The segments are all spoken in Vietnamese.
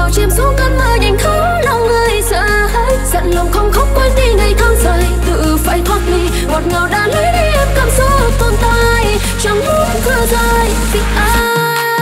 đầu chìm xuống cơn mơ nhanh thấu lòng người sợ hãi. Dặn lòng không khóc quên đi ngày tháng dài, tự phải thoát ly ngọt ngào đã lấy đi em cảm xúc tồn tại. Chẳng muốn thở dài vì ai.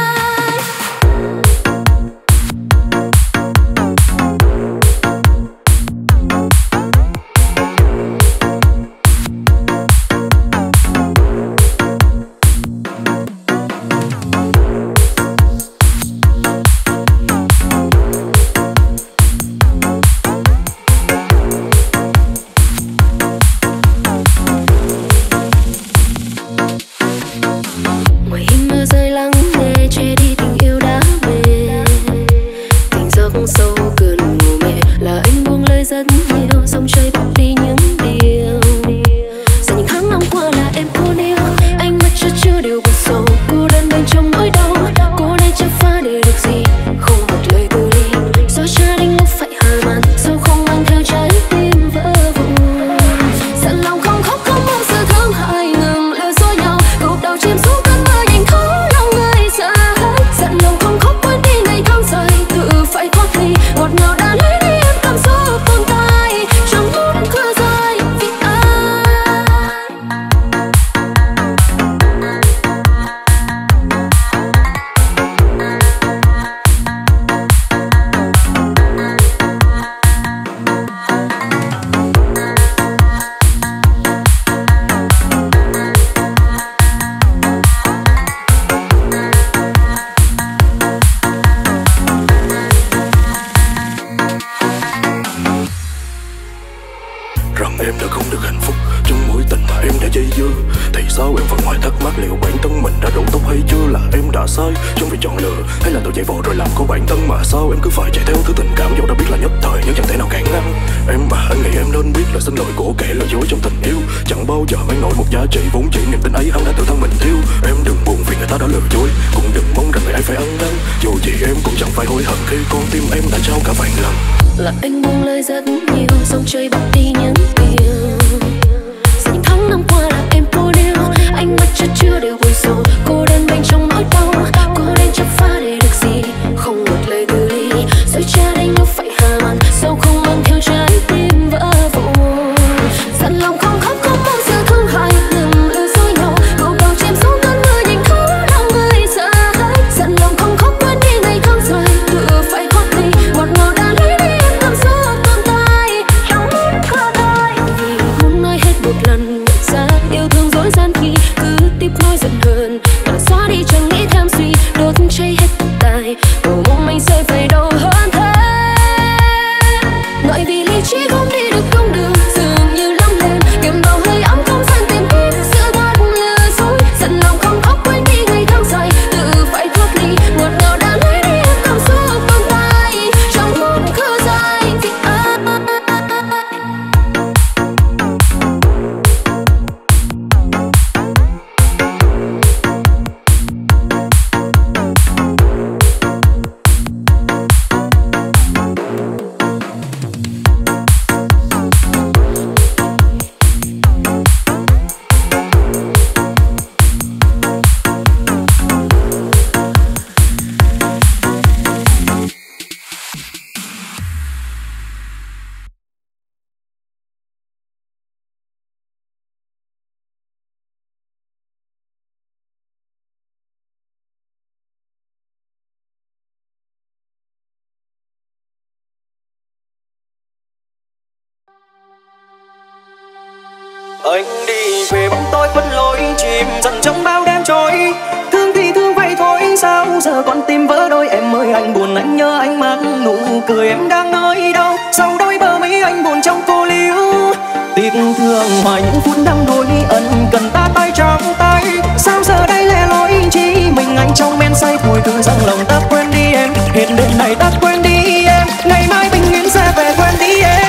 Anh đi về bóng tối khuất lối chìm dần trong bao đêm trôi. Thương thì thương vậy thôi, sao giờ con tim vỡ đôi. Em ơi anh buồn, anh nhớ anh mang nụ cười em đang nơi đâu. Sau đôi bờ mấy anh buồn trong cô liễu. Tiếc thương hoài những phút năm đôi ân cần ta tay trong tay. Sao giờ đây lẻ loi chỉ mình anh trong men say thôi. Cứ rằng lòng ta quên đi em, hiện đêm này ta quên đi em. Ngày mai bình yên sẽ về quên đi em.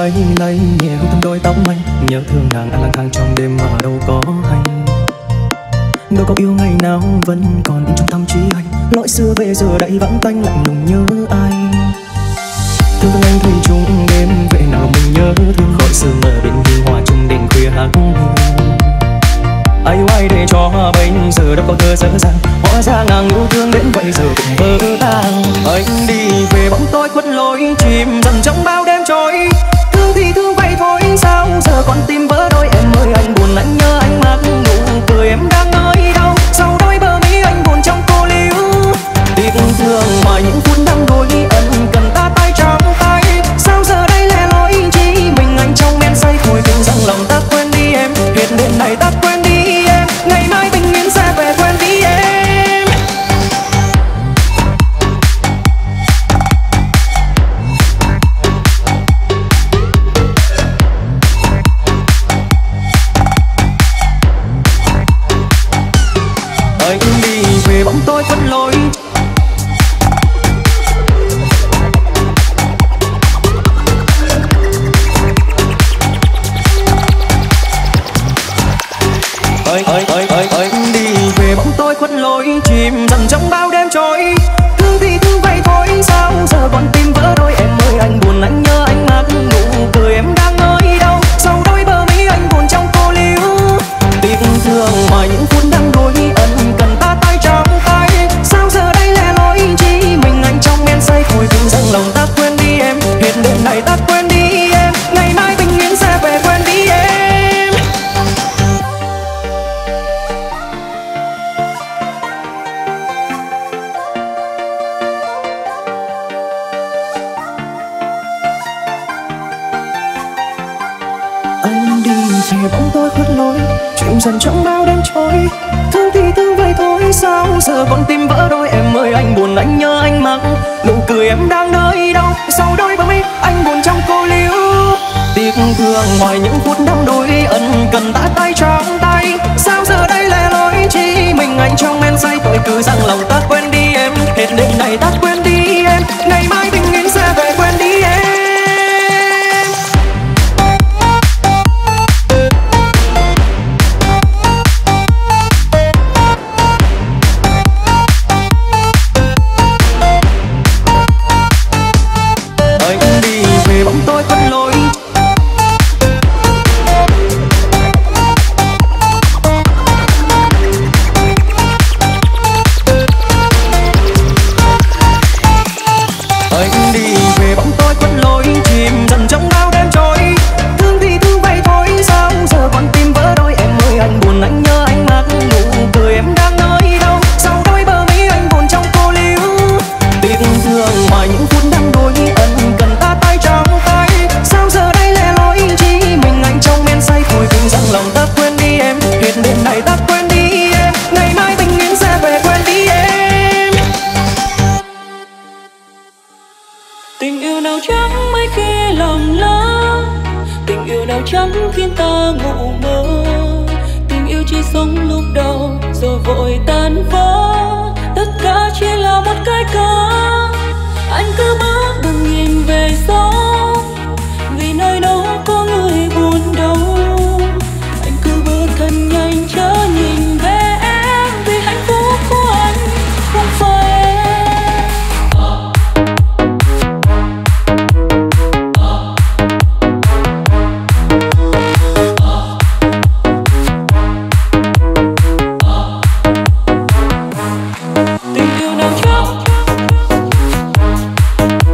mấy nay nhẹ hôn thơm đôi tóc anh. Nhớ thương nàng anh lang thang trong đêm mà đâu có hay. Đâu có yêu ngày nào vẫn còn in trong tâm trí anh. Lỗi xưa về giờ đây vắng tanh lạnh lùng nhớ ai. Thương anh thủy chung đêm về nào mình nhớ thương. Khỏi sương mờ bên hiu hoa chung đêm khuya hát hiu. Ai yêu ai để cho bây giờ đâu có thơ dở dàng. Hóa ra nàng yêu thương đến vậy giờ cũng vỡ tan. Anh đi về bóng tối khuất lối chìm dần trong bao đêm trôi. Thương thì thương vậy thôi sao giờ con tim vỡ đôi. Em ơi anh buồn anh nhớ anh mắt nụ cười em đang nơi đâu. Sau đôi bờ mi anh buồn trong cô liễu. Tiếc thương mà những phút năm đôi ân cần ta tay trong tay. Sao giờ đây lẻ loi chỉ mình anh trong men say thôi. Từng rằng lòng ta quên đi em. Hết đêm này ta quên đi em. Ngày mai bình yên sẽ về quên đi em. Anh đi về bóng tối khuất lối. Anh đi về bóng tối khuất lối chìm dần trong bao đêm trôi. Thương thì thương vậy thôi sao giờ con tim vỡ đôi. Em ơi anh buồn anh nhớ anh mắt nụ cười em đang nơi đâu. Sau đôi bờ mi anh buồn trong cô liễu. Tiếc thương mà những phút đang đôi ân cần ta tay trong tay. Sao giờ đây lẻ loi chỉ mình anh trong men say thôi. Từng rằng lòng ta quên đi em. Hết đêm này ta quên đi em. Ngày mai bình yên sẽ về quên đi em. Anh đi về bóng tối khuất lối chìm dần trong bao đêm trôi. Thương thì thương vậy thôi sao giờ con tim vỡ đôi. Em ơi anh buồn anh nhớ anh mắt nụ cười em đang nơi đâu. Sau đôi bờ mi anh buồn trong cô liễu. Tiếc thương ngoài những phút năm đôi ân cần ta tay trong tay. Sao giờ đây lẻ loi chỉ mình anh trong men say tôi cứ rằng lòng ta quên đi em. Hết đêm này ta quên đi em. Ngày mai bình yên sẽ về quên đi em. Anh đi về bóng tối khuất lối. Anh đi về bóng tối khuất lối chìm dần trong bao đêm trôi. Thương thì thương vậy thôi sao giờ con tim vỡ đôi. Em ơi anh buồn anh nhớ anh mắt nụ cười em đang nơi đâu. Sau đôi bờ mi anh buồn trong cô liễu. Tiếc thương mà những phút đang đôi ân cần ta tay trong tay. Sao giờ đây lẻ loi chỉ mình anh trong men say thôi. Từng rằng lòng ta quên đi em. Hết đêm này ta quên đi em. Ngày mai bình yên sẽ về quên đi em. Tình yêu nào chẳng mấy khi lầm lỡ. Tình yêu nào chẳng khiến ta ngủ mơ. Tình yêu chỉ sống lúc đầu rồi vội tan vỡ. Tất cả chỉ là một cái cớ. Anh cứ bước đừng nhìn về sau. Vì nơi đó có người buồn đau. Anh cứ bước thật nhanh chớ nhìn về em. Vì hạnh phúc của anh không phải tình yêu nào chắc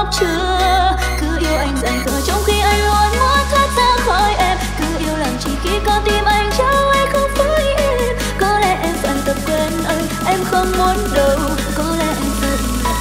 chưa. Cứ yêu anh dành cờ trong khi anh luôn muốn thoát ra khỏi em. Cứ yêu làm chỉ khi con tim anh trao anh không với em. Có lẽ em phải tập quên anh, em không muốn đâu. Có lẽ anh phải là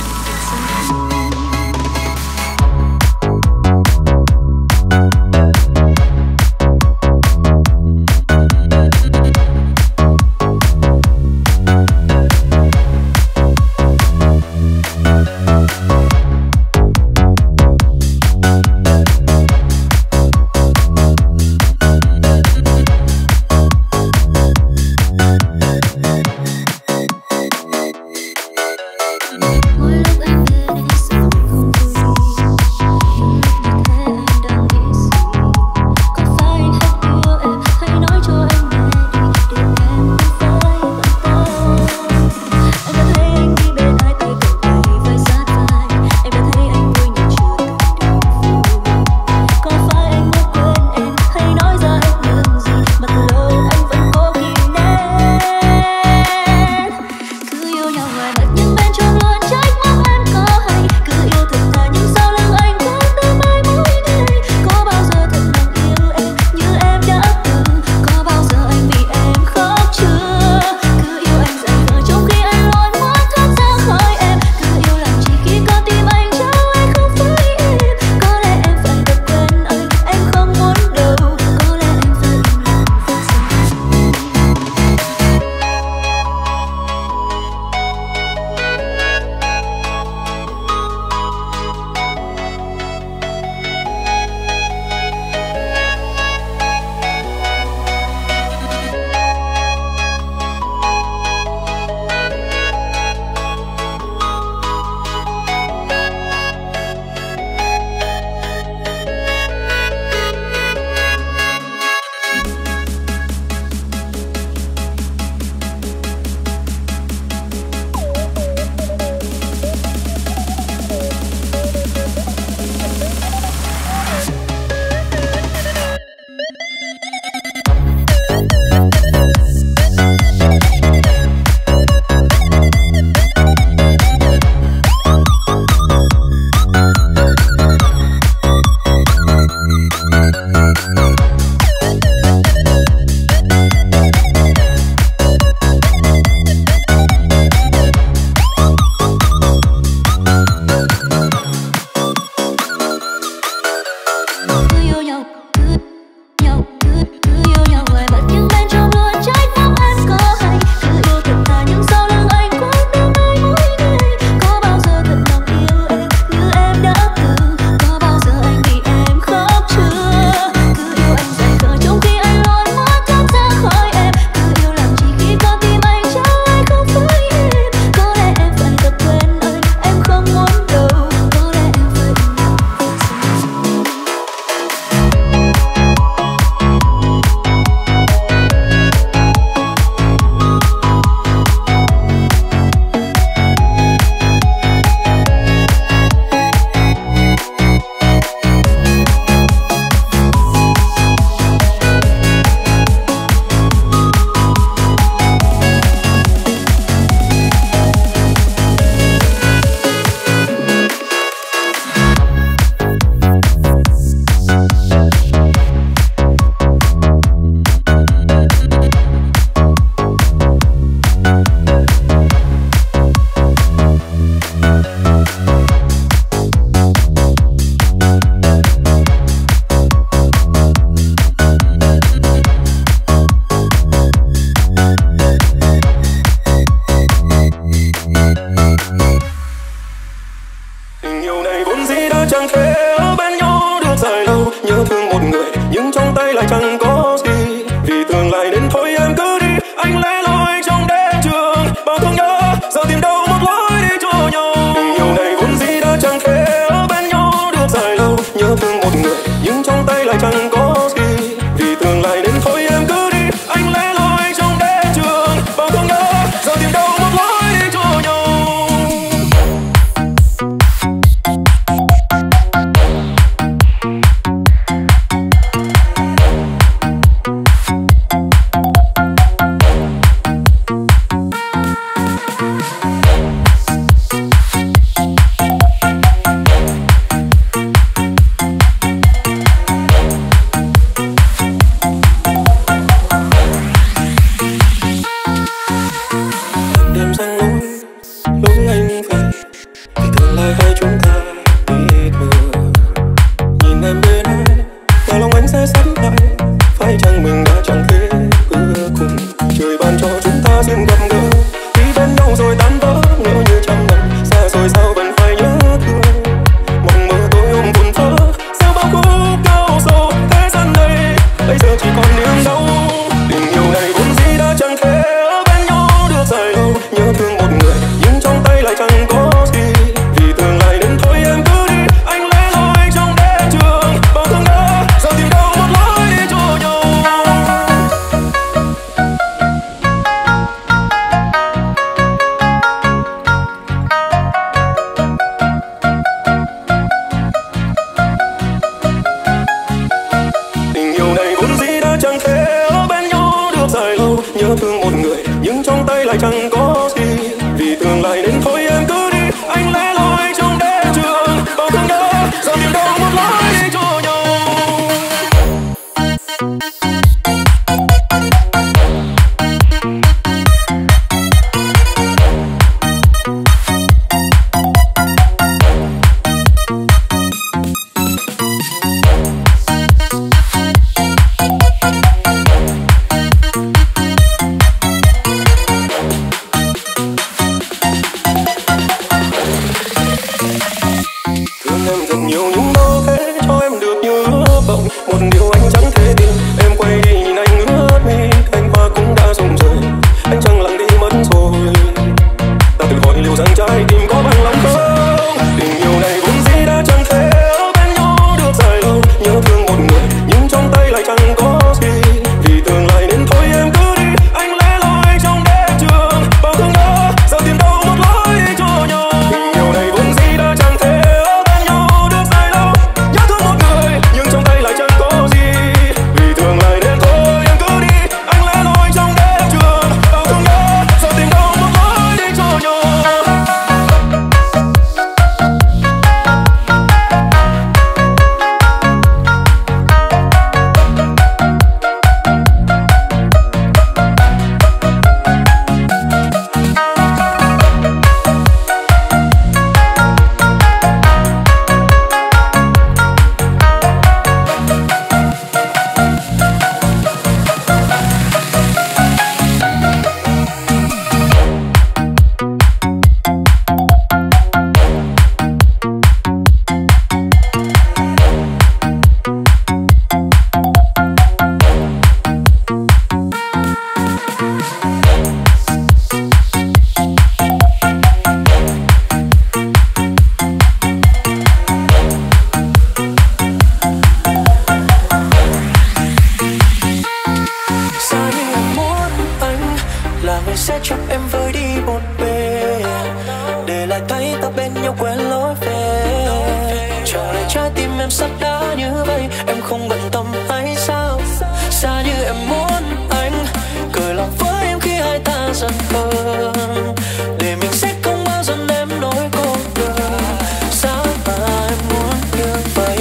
sẽ cho em với đi một bên, để lại thấy ta bên nhau quên lối về. Trở lại trái tim em sắp đá như vậy, em không bận tâm hay sao? Xa như em muốn anh, cười lòng với em khi hai ta dần hơn, để mình sẽ không bao giờ ném nỗi cô đơn. Sao mà em muốn như vậy?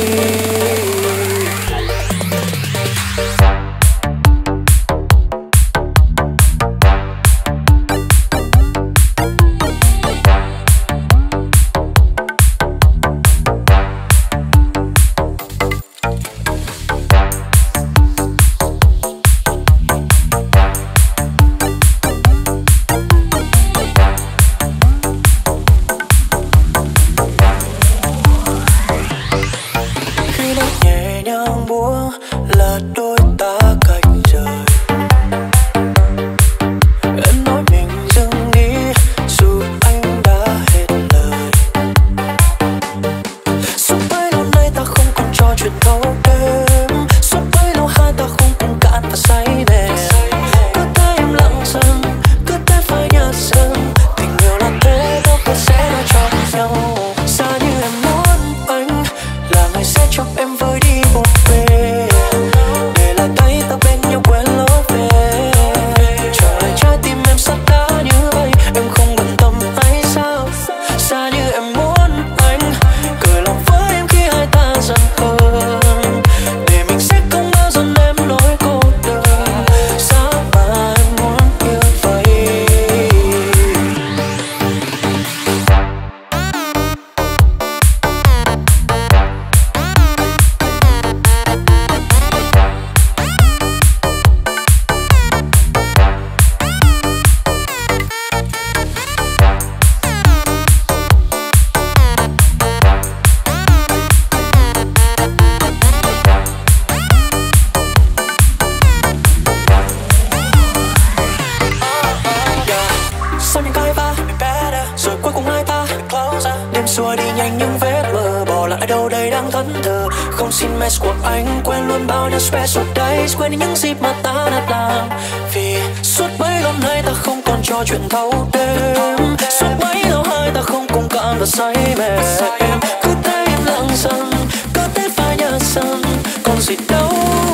Xua đi nhanh những vết mờ, bỏ lại đâu đây đang thẫn thờ. Không xin mess của anh, quên luôn bao nhiêu special days, quên đi những dịp mà ta đã làm. Vì suốt mấy năm nay ta không còn trò chuyện thâu đêm, suốt mấy lâu hai ta không cùng cạn và say mê. Cứ thế im lặng dần, cứ thế phải nhớ dần, còn gì đâu.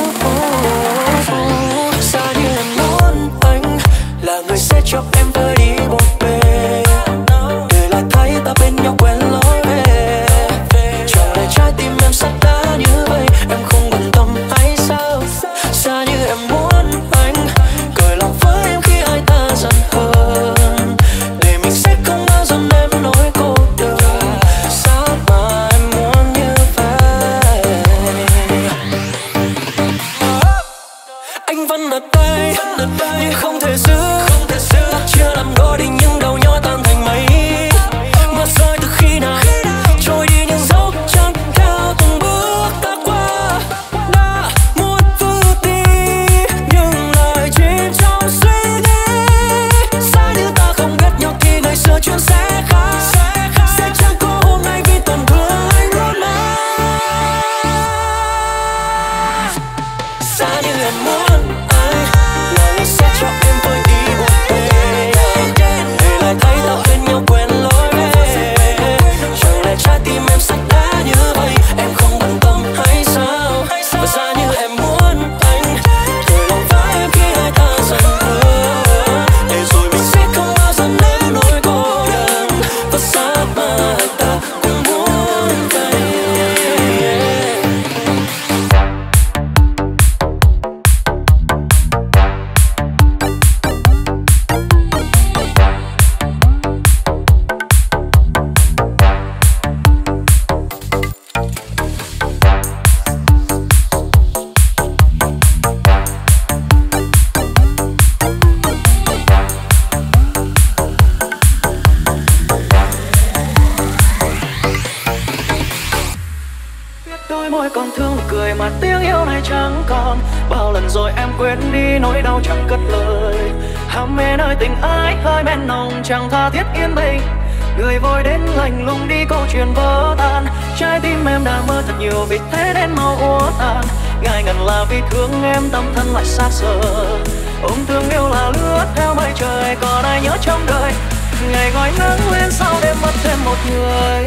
Xa như em muốn anh là người sẽ cho em vơi đi một bên, để lại thấy ta bên nhau quên lối về. Trở lại trái tim em sắp đá như vậy, em không bận tâm hay sao? Xa như em muốn anh, cười lòng với em khi hai ta dần hơn, để mình sẽ không bao giờ ném nỗi cô đơn. Sao mà em muốn như vậy? Anh vẫn ở đây nhưng không thể giữ, chưa làm đôi đi những đầu nhói tan thành mây. Mưa rơi từ khi nào trôi đi những dấu chân theo từng bước ta qua. Đã muốn vượt đi nhưng lại chìm trong suy nghĩ. Xa như ta không biết nhau thì ngày xưa chuyện sẽ khác, sẽ chẳng có hôm nay vì tổn thương anh luôn mãi. Xa như em muốn anh là người sẽ cho em vơi đi một bên, để lại thấy ta bên nhau quên lối về. Chẳng lẽ trái tim em sắp đá như vậy, em không bận tâm hay sao? Và xa như em muốn anh, cười lòng với em khi hai ta dần hơn, để rồi mình sẽ không bao giờ ném nỗi cô đơn. Và sao mà ta cũng muốn vậy. Đôi môi còn thương cười mà tiếng yêu này chẳng còn. Bao lần rồi em quên đi nỗi đau chẳng cất lời. Ham mê nơi tình ái hơi men nồng chẳng tha thiết yên bình. Người vội đến lạnh lùng đi câu chuyện vỡ tan. Trái tim em đang mơ thật nhiều vì thế đến mau úa tàn. Ngại ngần là vì thương em tâm thân lại xa xờ. Ôm thương yêu là lướt theo mây trời còn ai trong đời. Ngày gói nắng lên sau đêm mất thêm một người.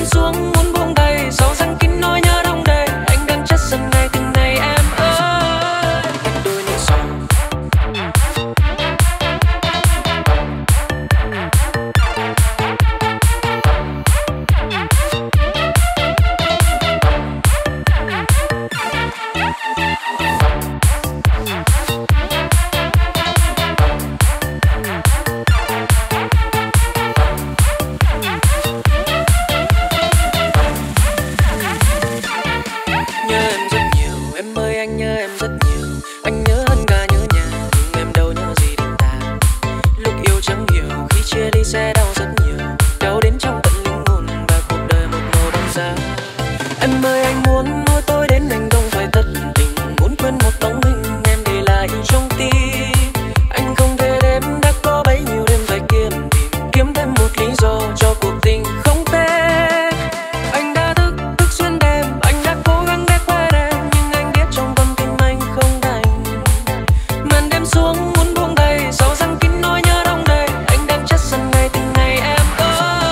xuống muốn buông tay, sầu răng kín nỗi nhớ đông đầy. Anh đang chất dần ngày từng ngày em ơi. Cách đôi nhìn sau. Sẽ đau rất nhiều, đau đến trong tận linh hồn và cuộc đời một màu đen da. Em ơi anh muốn nói tôi đến anh không phải thất tình, muốn quên một bóng hình em để lại trong tim. Anh không thể đếm đã có bấy nhiêu đêm phải kiếm thêm một lý do cho cuộc tình không tên. Anh đã thức xuyên đêm, anh đã cố gắng để quên em, nhưng anh biết trong con tim anh không đành. Màn đêm xuống muốn buông tay, sầu răng kín nỗi nhớ đông đầy. Anh đang chất dần ngày từng ngày em ơi.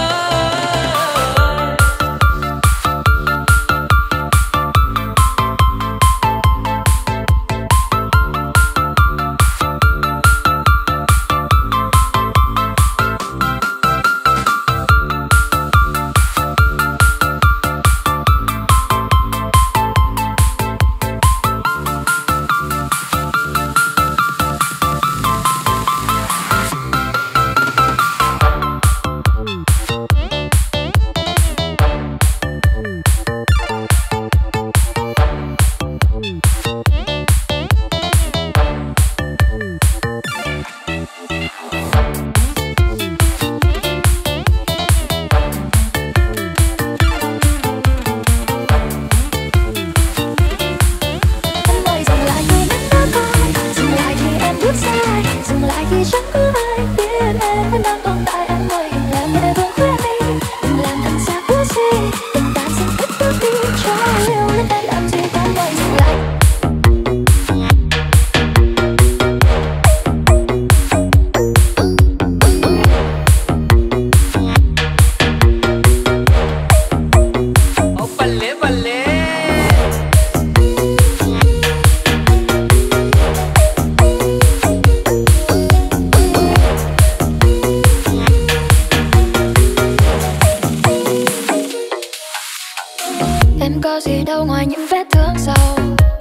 Em có gì đâu ngoài những vết thương sâu,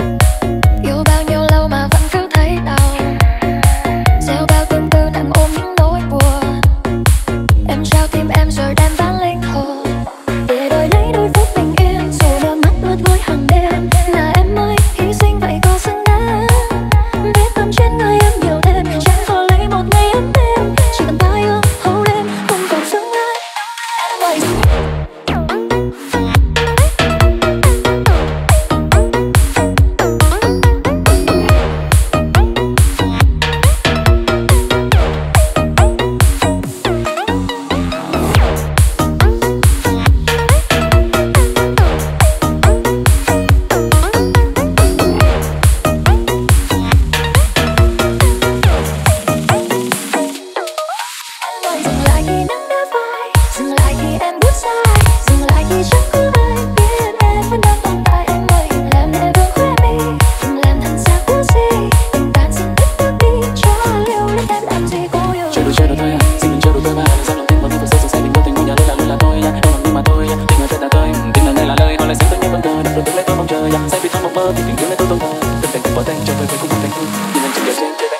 yêu bao nhiêu lâu mà vẫn cứ thấy đau, gieo bao tương tư nặng ôm những nỗi buồn. Em trao tim em rồi đem bán linh hồn, để đổi lấy đôi phút bình yên, rồi đôi mắt ướt gối hàng đêm. Là em ơi hy sinh vậy có xứng đáng, biết tâm trên người em nhiều thêm, chẳng có lấy một ngày ấm êm, chỉ cần ta yêu thâu đêm không còn tương lai. Vậy dừng lại khi nắng đã phai, dừng lại khi em bước sai, dừng lại khi chẳng có ai biết em vẫn đang tồn tại. Em ơi đừng làm để vương khóe mi, đừng làm thành xa của gì, tình tan xin tất bước đi cho liều lết. Em làm gì cô yêu Chơi đùa thôi à, xin đừng chơi đùa tôi mà đừng dám lòng tin vào những cuộc sống sẽ bình vô tình ngôi nhà lối là tôi đâu lòng nhưng mà tôi tình người thật là tôi tình là đây là lời họ lại xem tôi như vần cờ đặt đôi tương lai tôi mong chờ say vì thắm mộng mơ thì tình yêu này tôi tôn thờ từng cảnh từng bỏ tay cho về với khung cảnh thương nhìn anh chừng đẹp trên chơi tay.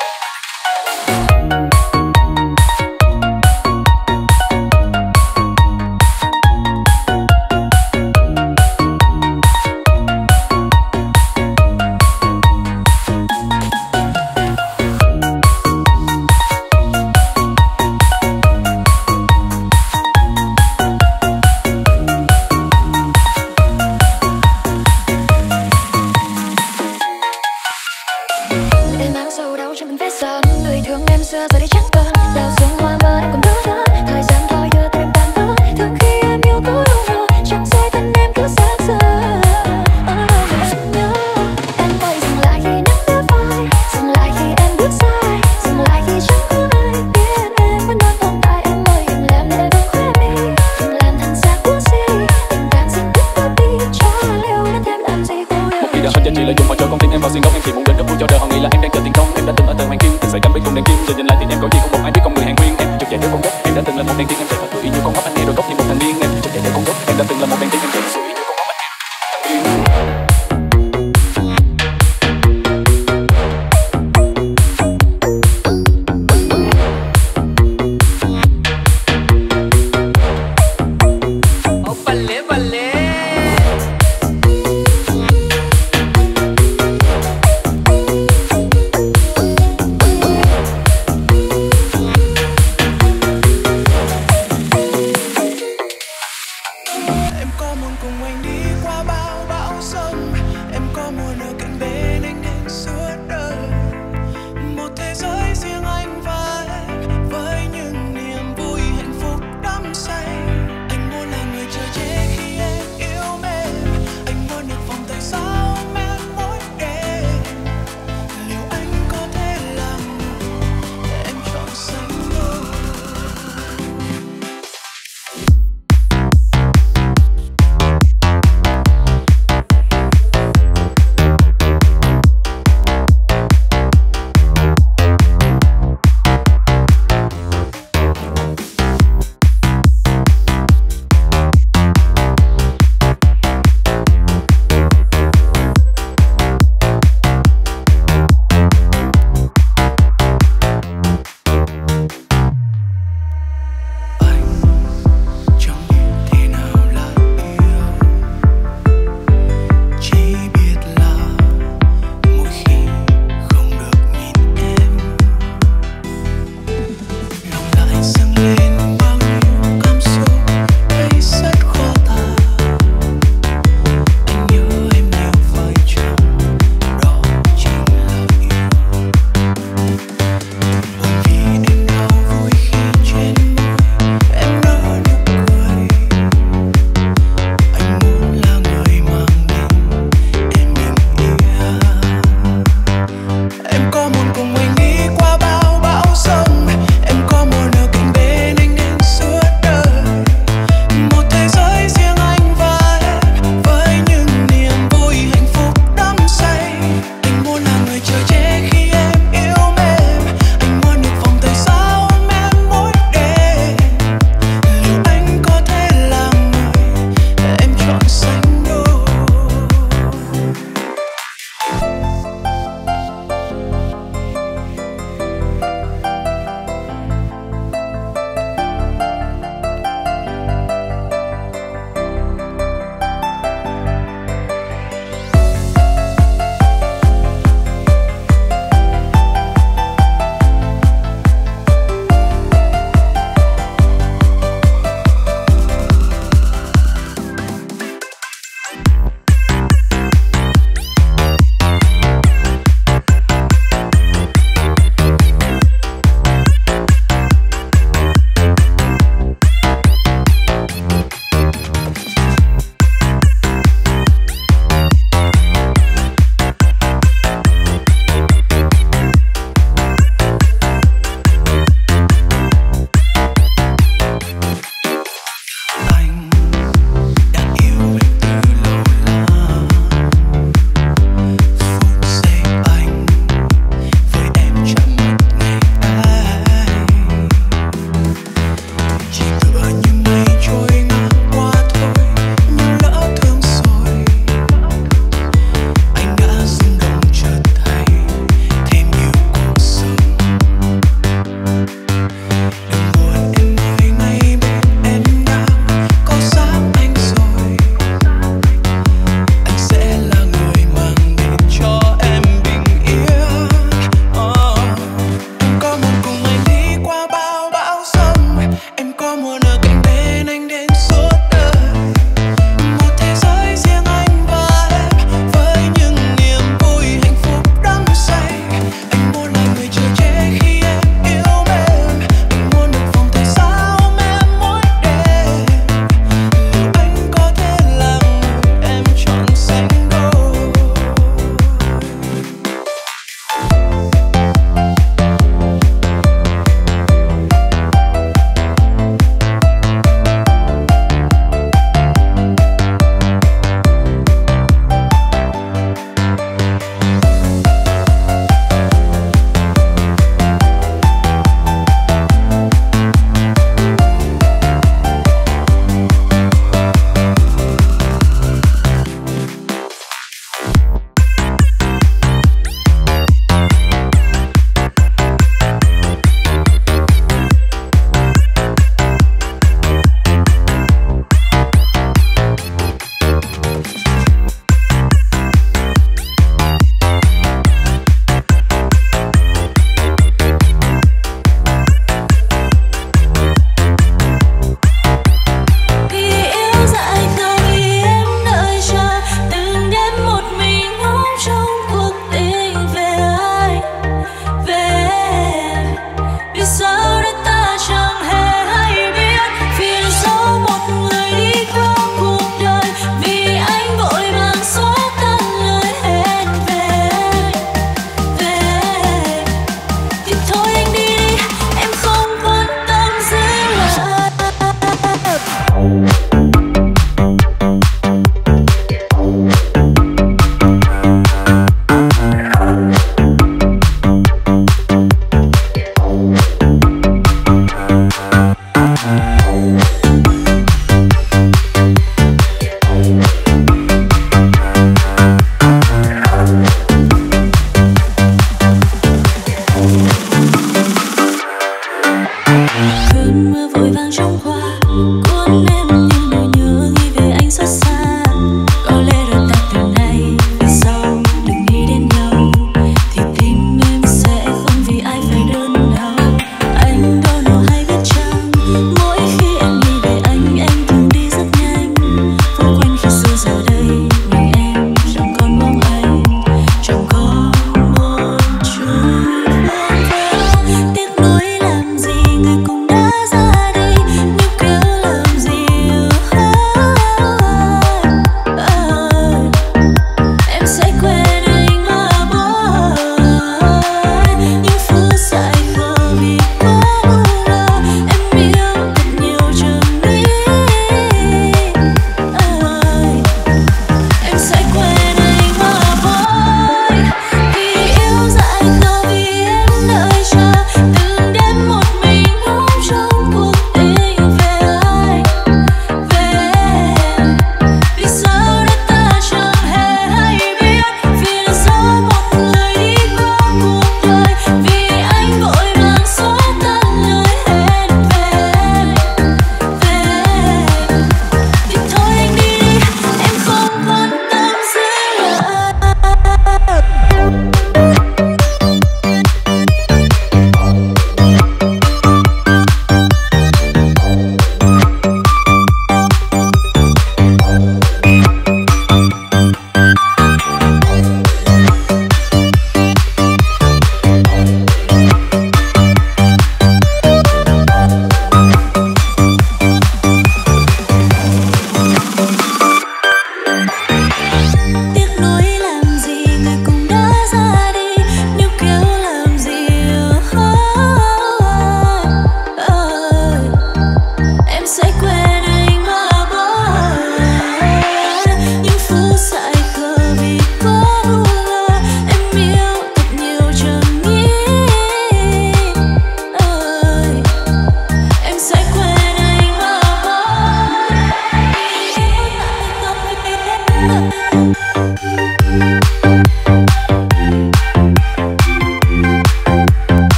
em mang sầu đau trong mình. vào xuyên góc em chỉ muốn đến cấp vui cho đời họ nghĩ là em đang chờ tiền công. Em đã từng ở tầng hoàng kim từng say đắm với cùng đèn kim, giờ nhìn lại thì em có gì không một ai biết con người hàng nguyên. Em chụp chạy theo con gốc em đã từng là một đèn tiên, em chạy thật tự như con ngốc anh nghe đôi gốc như một thằng điên. Em chụp chạy theo con gốc em đã từng là một đèn tiên, em chạy thật tự như con ngốc anh nghe đôi gốc như một thằng điên. Em có muốn cùng anh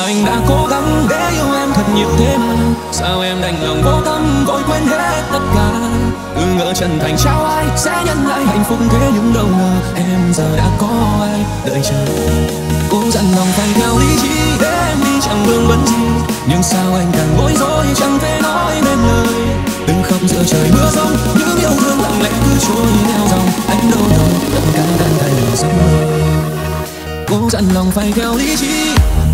anh đã cố gắng để yêu em thật nhiều thế mà sao em đành lòng vô tâm vội quên hết tất cả. Cứ ngỡ chân thành trao ai sẽ nhận lại hạnh phúc, thế nhưng đâu ngờ em giờ đã có ai đợi chờ. Cố dặn lòng phải theo lý trí để em đi chẳng vương vấn gì, nhưng sao anh càng bối rối chẳng thể nói nên lời. Từng khóc giữa trời mưa giông, những yêu thương lặng lẽ cứ trôi theo dòng. Anh đâu đâu tất cả đang thành giấc mơ. Cố dặn lòng phải theo lý trí.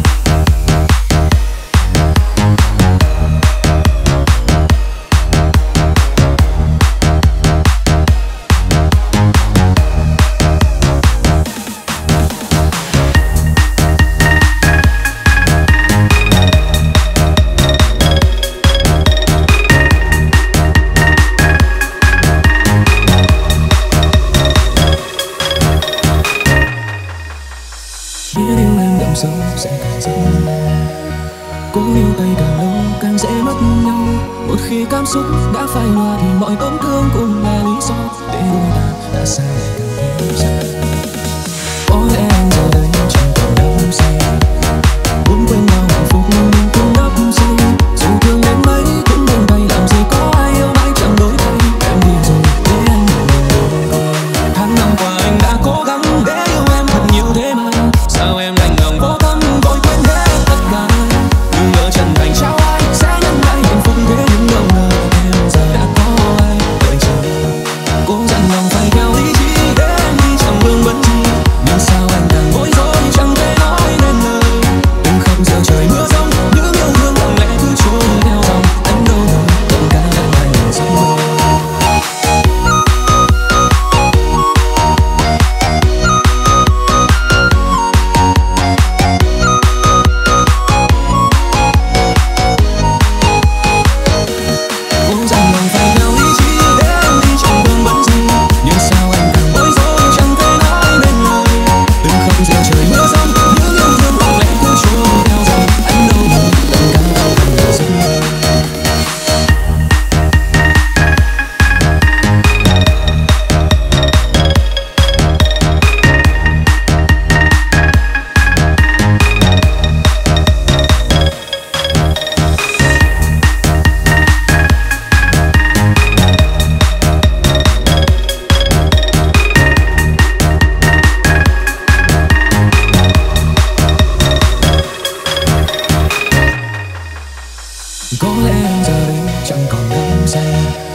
Sâu sẽ càng sâu, cố yêu tay càng lâu càng dễ mất nhau. Một khi cảm xúc đã phai nhòa thì mọi tổn thương cũng là lý do để đôi ta đã xa lại càng thêm xa. Có lẽ anh giờ đây chẳng còn đắm say, muốn quên bao hạnh phúc nhưng cũng đắp say. Dù thương đến mấy cũng buông tay, làm gì có ai yêu mãi chẳng đổi thay. Em đi rồi để anh một mình đôi coi. Tháng năm qua anh đã cố gắng để yêu em thật nhiều thế mà sao em đành lòng vô tâm vội quên hết tất cả. Cứ ngỡ chân thành trao ai sẽ nhận lại hạnh phúc, thế nhưng đâu ngờ em giờ đã có ai đợi chờ. Cố dặn lòng phải theo lý trí để em đi chẳng vương vấn gì, nhưng sao anh càng bối rối chẳng thể nói nên lời. Từng khóc giữa trời mưa giông, những yêu thương lặng lẽ cứ trôi theo dòng. Anh đâu ngờ tất cả đang thành giấc mơ. Có lẽ em giờ đây chẳng còn đắm say,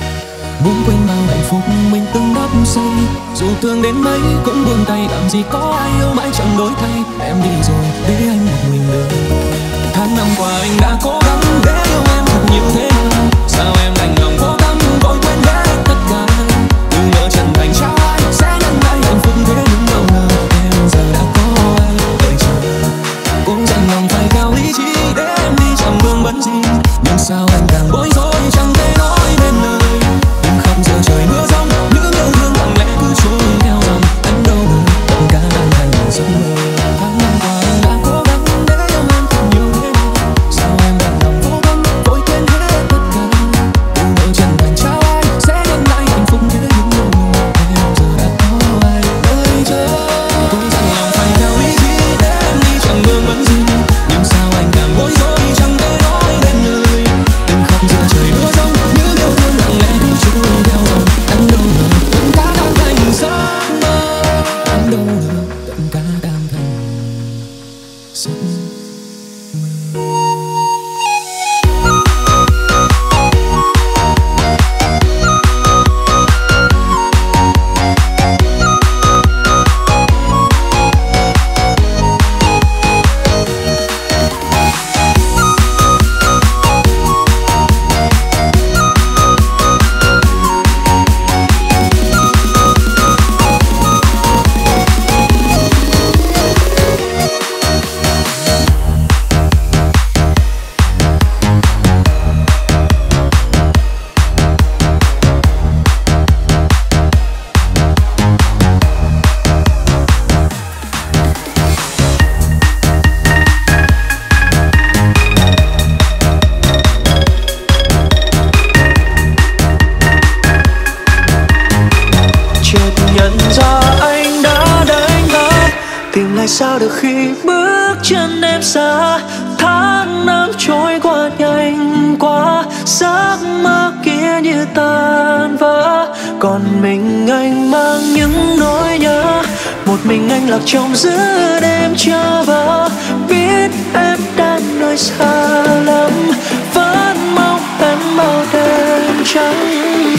muốn quên bao hạnh phúc mình từng đắp say. Dù thương đến mấy cũng buông tay, làm gì có ai yêu mãi chẳng đổi thay. Em đi rồi để anh một mình đợi. Tháng năm qua anh đã cố gắng để yêu em thật nhiều thế mà sao em đành lòng vô tâm vội quên hết tất cả. Cứ ngỡ chân thành trao ai sẽ nhận lại hạnh phúc, thế nhưng đâu ngờ em giờ đã có ai đợi chờ. Cố dặn lòng phải theo lý trí để em đi chẳng vương vấn gì, nhưng sao anh càng bối rối chẳng thể nói nên lời. Từng khóc giữa trời mưa giông, những yêu thương lặng lẽ cứ trôi theo dòng. Anh đâu ngờ tất cả đang thành giấc mơ. Tháng năm qua anh đã cố gắng để yêu em thật nhiều thế mà sao em đành lòng vô tâm vội quên hết tất cả. Cứ ngỡ chân thành trao ai sẽ nhận lại hạnh phúc, thế nhưng đâu ngờ em giờ đã có ai đợi chờ. Cố dặn lòng phải theo lý trí để em đi chẳng vương vấn gì, nhưng sao anh càng bối rối chẳng thể nói nên lời. Từng khóc giữa trời mưa giông, những yêu thương lặng lẽ cứ trôi theo dòng. Anh đâu ngờ tất cả đang thành giấc mơ. Anh đâu ngờ tất cả đang thành giấc mơ. Sao được khi bước chân em xa, tan vỡ. Còn mình anh mang những nỗi nhớ, một mình anh lạc trong giữa đêm chờ vỡ. Biết em đang nơi xa lắm, vẫn mong em bao đêm trắng.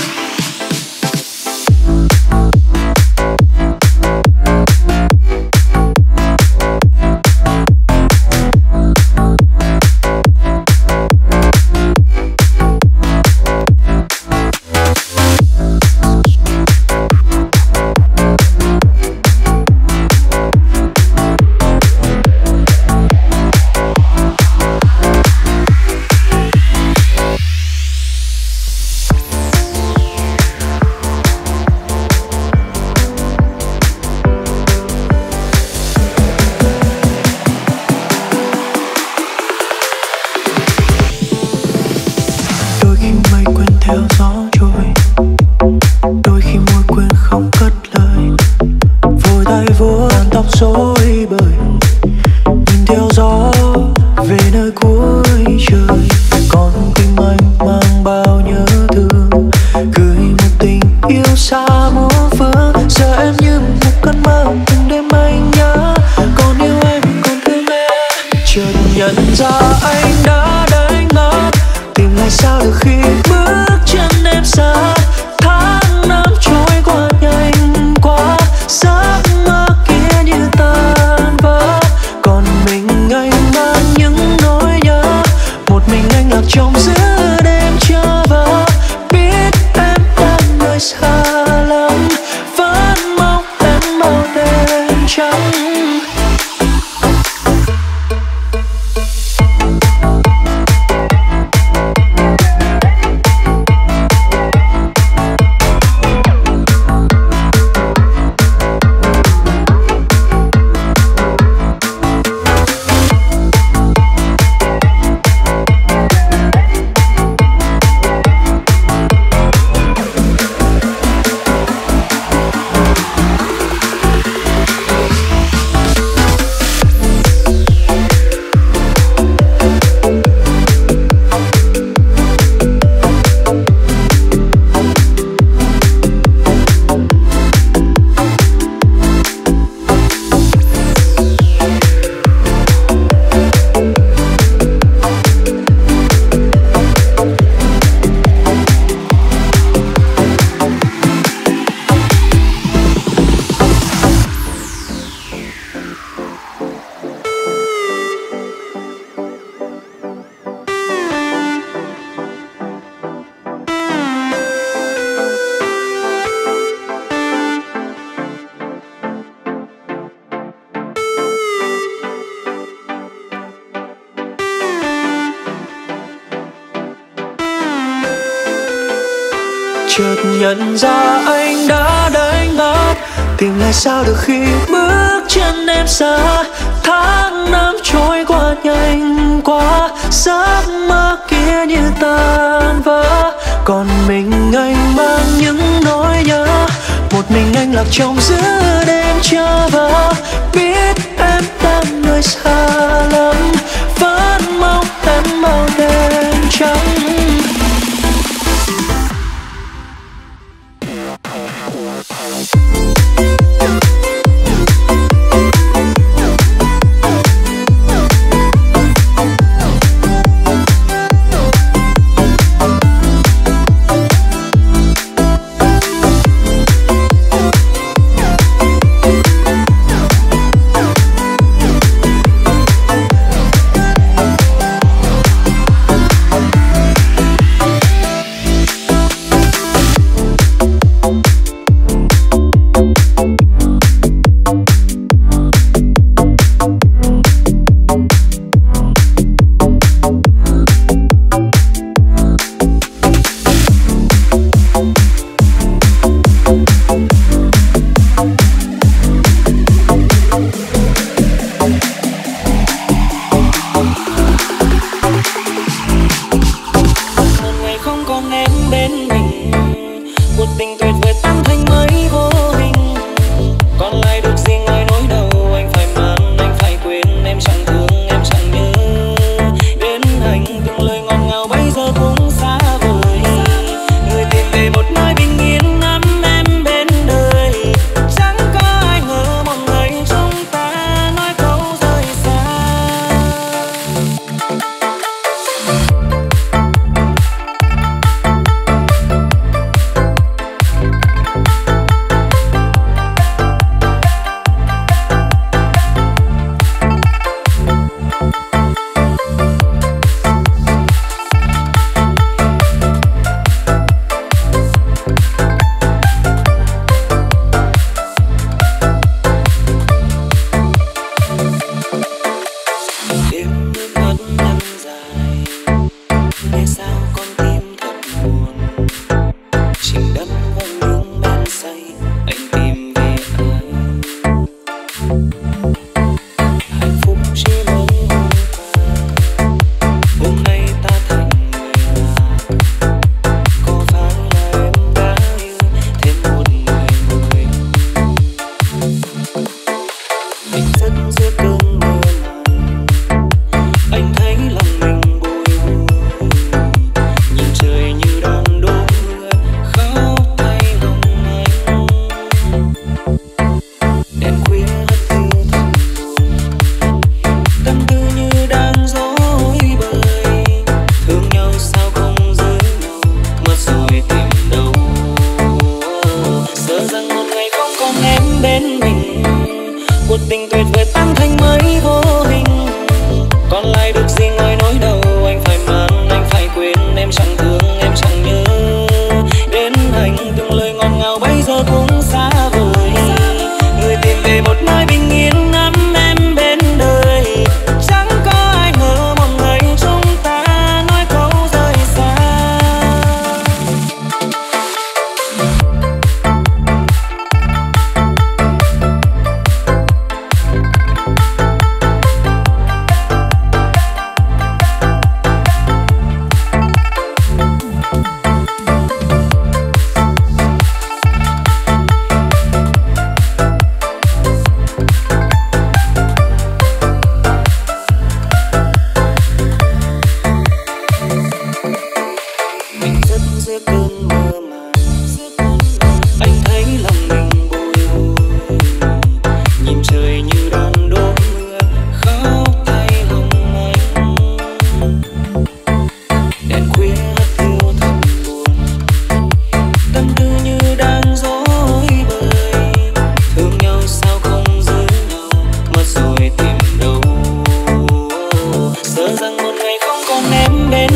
Chợt nhận ra anh đã đánh mất, tìm lại sao được khi bước chân em xa. Tháng năm trôi qua nhanh quá, giấc mơ kia như tan vỡ. Còn mình anh mang những nỗi nhớ, một mình anh lạc trong giữa đêm chờ vỡ. Biết em đang nơi xa lắm, vẫn mong em bao đêm trắng.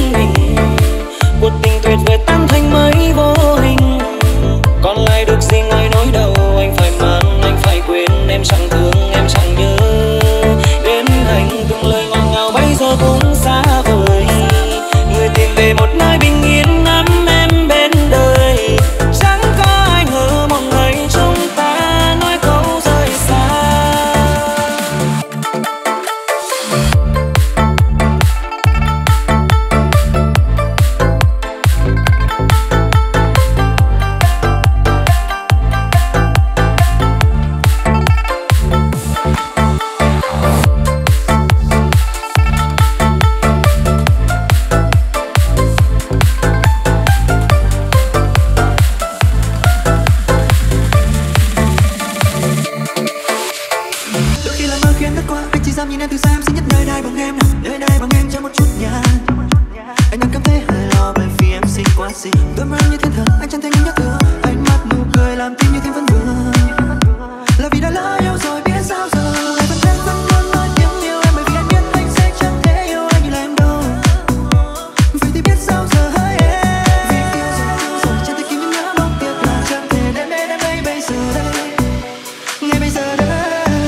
hình. Cuộc tình tuyệt vời tan thành mây vô hình. Còn lại được gì ngoài nỗi đau anh phải mang, anh phải quên. Em chẳng thương, em chẳng nhớ đến anh. Từng lời ngọt ngào bây giờ cũng xa vời. Người tìm về một nơi bình yên ngắm em bên đời. Chẳng có ai ngờ một ngày chúng ta nói câu rời xa. Nhìn em từ xa em sẽ nhất nơi đây bằng em nào, nơi đây bằng em cho một chút nhà. Anh đang cảm thấy hơi lo bởi vì em xinh quá xinh. Đôi mắt như thiên thần, anh chẳng thể ngưng nhắc được. Ánh mắt nụ cười làm tim như thêm vấn vương. Là vì đã lỡ yêu rồi biết sao giờ. Ngày vẫn thêm vẫn luôn nói tiếng yêu em, bởi vì anh biết anh sẽ chẳng thể yêu anh như là em đâu. Vậy thì biết sao giờ hỡi em. Vì yêu rồi chẳng thể kìm những nhớ mong tiếc là chẳng thể đến bên em ngay bây giờ đây. Ngay bây giờ đây.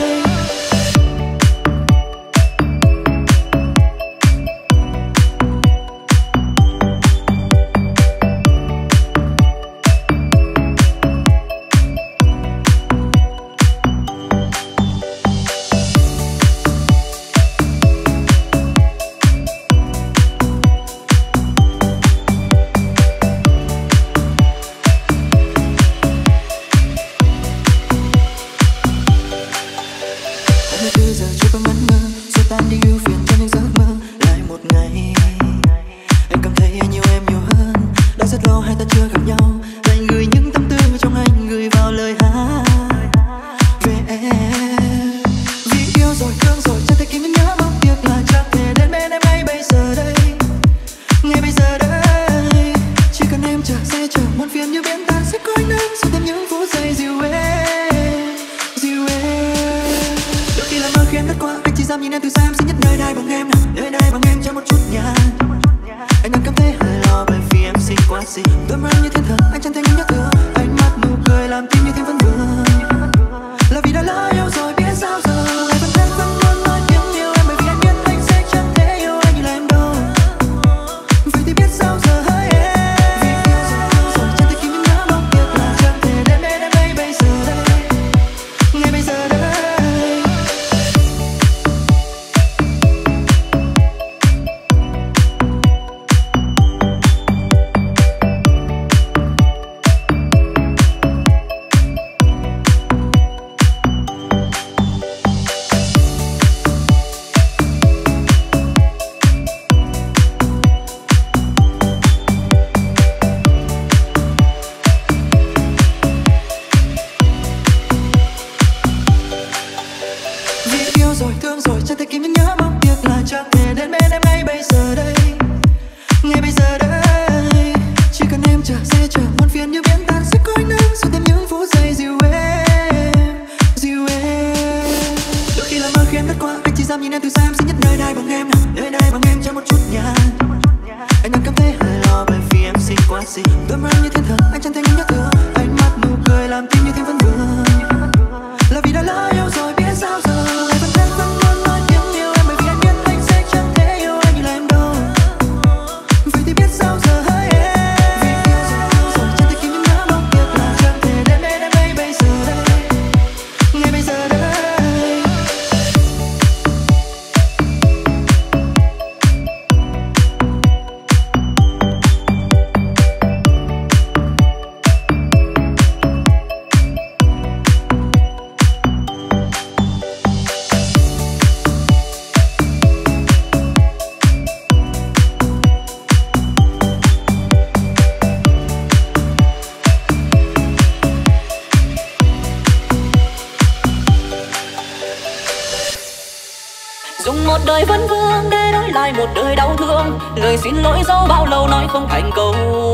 một đời vấn vương để đổi lại một đời đau thương. Lời xin lỗi dẫu bao lâu nói không thành câu.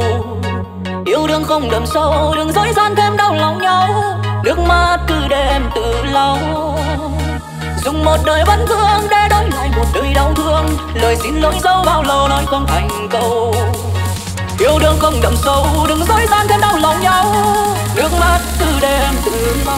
Yêu đương không đậm sâu, đừng dối gian thêm đau lòng nhau. Nước mắt cứ để em tự lau. dùng một đời vấn vương để đổi lại một đời đau thương. Lời xin lỗi dẫu bao lâu nói không thành câu. Yêu đương không đậm sâu, đừng dối gian thêm đau lòng nhau. Nước mắt từ đêm từ máu.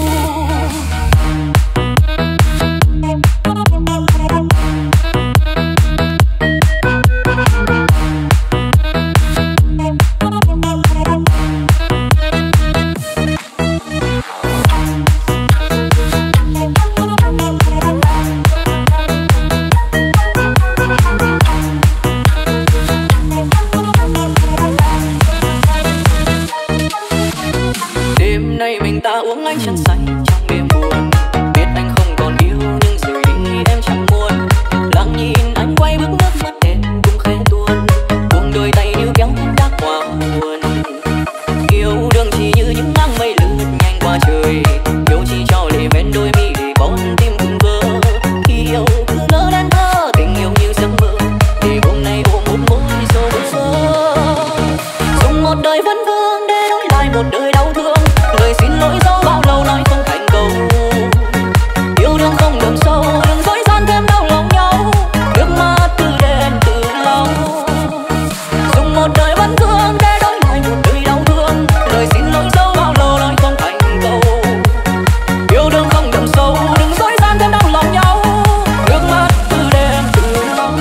Uống anh chân say trong đêm buồn, biết anh không còn yêu nhưng rồi đi em chẳng muốn. Lặng nhìn anh quay bước nước mắt em cũng khẽ tuôn, buông đôi tay níu kéo em đã qua buồn. Yêu đương chỉ như những áng mây lướt nhanh qua trời, yêu chỉ cho lệ ven đôi mi để con tim cùng vỡ. Khi yêu cứ ngỡ đến thơ tình yêu như giấc mơ, để hôm nay ôm một môi sâu vỡ. Dùng một đời vấn vương để đổi lại một đời đau thương. Lời xin lỗi dẫu bao lâu nói không thành câu. Yêu đương không đậm sâu, đừng dối gian thêm đau lòng nhau. Nước mắt từ đêm từ lâu. Dùng một đời vấn vương để đổi lại một đời đau thương. Lời xin lỗi dẫu bao lâu nói không thành câu. Yêu đương không đậm sâu, đừng dối gian thêm đau lòng nhau. Nước mắt từ đêm từ lâu.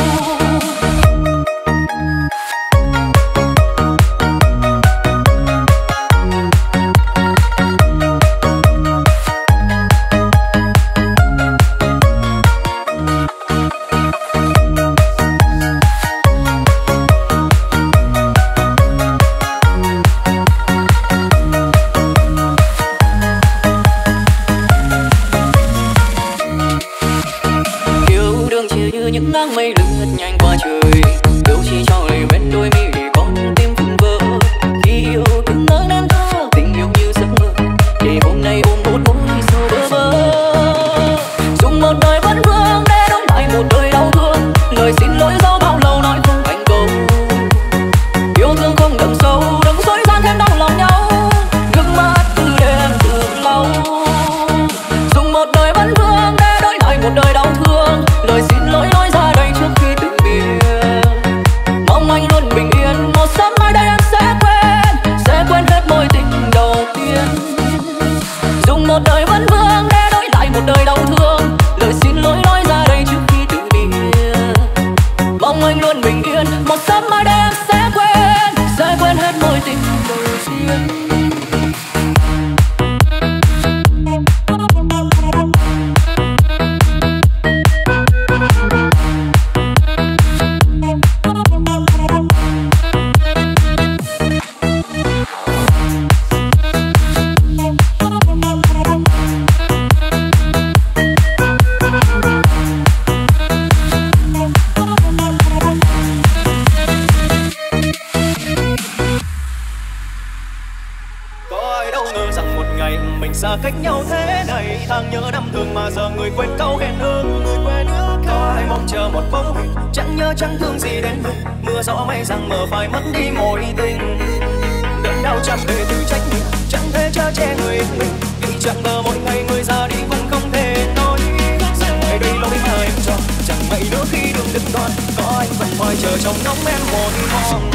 Những áng mây lướt nhanh qua trời, đâu chỉ cho lời bên đôi mi để con tim phun vỡ. Khi yêu cứ ngỡ nên thơ tình yêu như giấc mơ, để hôm nay ôm một môi sâu bơ vơ. Dùng một đời vấn vương để đổi lại một đời đau thương. Lời xin lỗi dẫu bao lâu nói không thành câu. Yêu thương không đậm sâu, đừng dối gian thêm đau lòng nhau. Nước mắt từ đêm từ lâu. Dùng một đời vấn vương để đổi lại một đời đau thương. Lời xin lỗi nói ra đây trước khi từ biệt. Mong anh luôn bình yên, một sớm mai đây em sẽ quên hết mối tình đầu tiên. Dùng một đời vấn vương để đổi lại một đời đau thương. Lời xin lỗi nói ra đây trước khi từ biệt. Mong anh luôn bình yên, một sớm mai đây em sẽ quên hết mối tình đầu tiên. Xa cách nhau thế này, tháng nhớ năm thương mà giờ người quên câu hẹn ước. Có ai mong chờ một bóng hình, chẳng nhớ chẳng thương gì đến mình. Mưa gió mây rằng mờ phai mất đi mối tình. Đớn đau chẳng thể tự trách mình, chẳng thể chở che người yêu mình. Vì chẳng ngờ mỗi ngày người ra đi cũng không thể nói. Ngày đây lỗi mà em cho, chẳng mấy nữa khi đường đứt đoạn. Có anh vẫn mỏi chờ trong ngóng em một mong.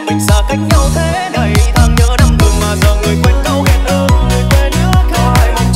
Cách nhau thế này, tháng nhớ năm thương mà giờ người quên câu hẹn ước. Có ai mong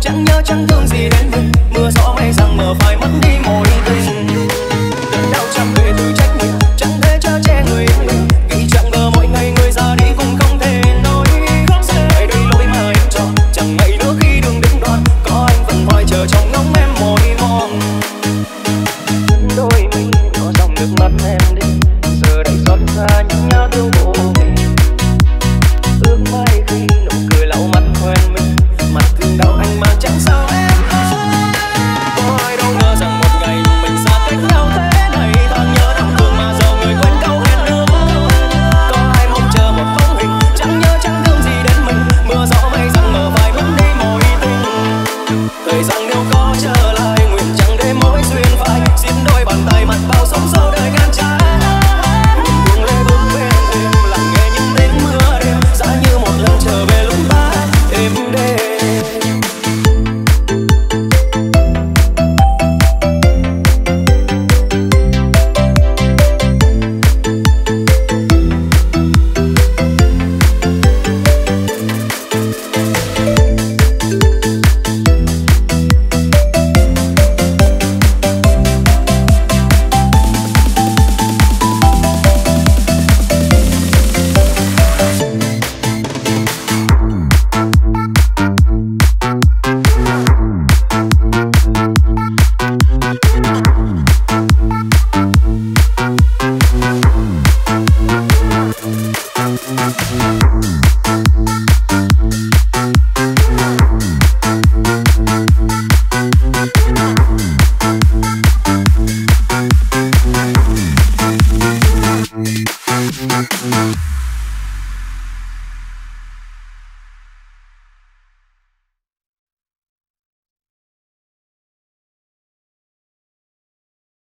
chẳng nhớ chẳng thương gì đến mình.